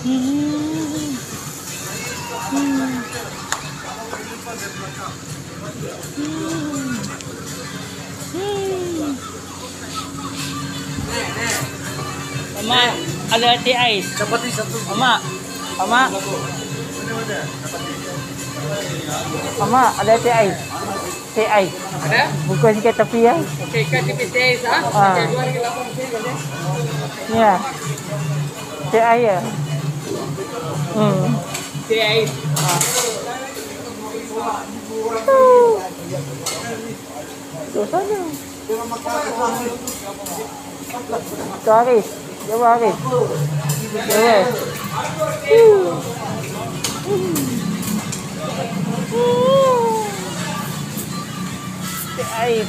Hmm. Hmm. Hmm. Mama, ada teh ais. Chapati satu. Mama, mama, mama, ada teh ais. Teh ais. Ada? Bukan ke tepi ya? Okey, kan di teh ais ah. Ah. Okey, 2.8 kan? Ya. Teh ais ya. Teh ais. Terus sana. Tu Haris. Jawab Haris. Jawab. Teh ais.